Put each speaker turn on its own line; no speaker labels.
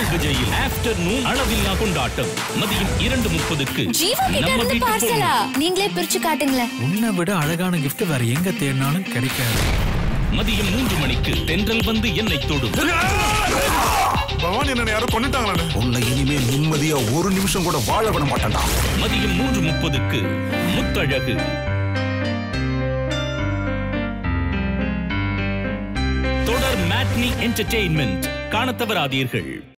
உங்கள் விஜயில் ஆஃப்டர்நூன் அளவில்லா கொண்டாட்டம் மதியம் 2:30க்கு.
நம்ம வீட்டு பார்சலா நீங்களே பிரிச்சு காட்டுங்களேன்.
உன்னை விட அழகான கிஃப்ட் வேற எங்க தேடினாலும் கிடைக்காது.
மதியம் 3 மணிக்கு தென்றல் வந்து என்னை தொடும்.
பவானி என்ன யாரோ கொன்னுட்டாங்களே.
உன்னை இனிமே நிம்மதியா ஒரு நிமிஷம் கூட வாழ விட மாட்டேன்டா.
மதியம் 3:30க்கு முத்தழகு. தொடர் மேட்னி என்டர்டெயின்மெண்ட் காணத் தவறாதீர்கள்.